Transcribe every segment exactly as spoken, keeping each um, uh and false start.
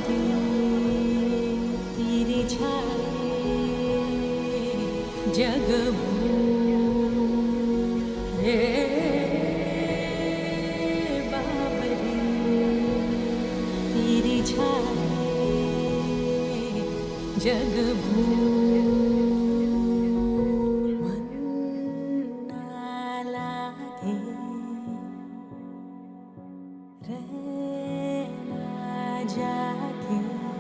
बावरी तेरी छाए जग रे बावरी तेरी छाए जग मन ना लागे रहना जागे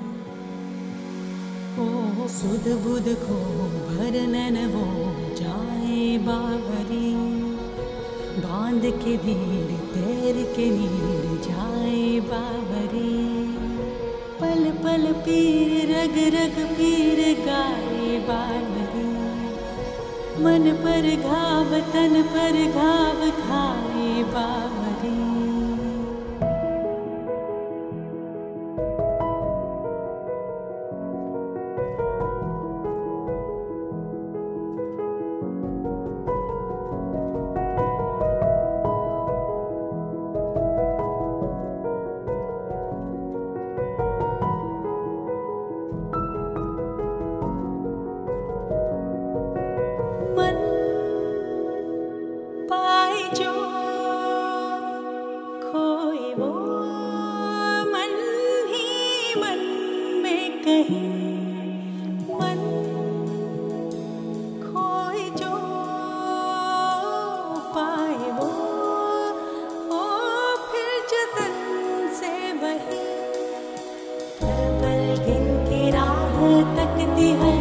ओ सुध बुध को भरनन वो जाए बावरी बांध के धीर तैर के नीर जाए बावरी पल पल पीर रग रग पीर गाए बावरी मन पर घाव तन पर घाव खाए बावरी मन पाए जो खोए वो मन ही मन में कहीं मन खोए जो पाए वो ओ फिर जतन से वही पल पल गिन के राह तकती है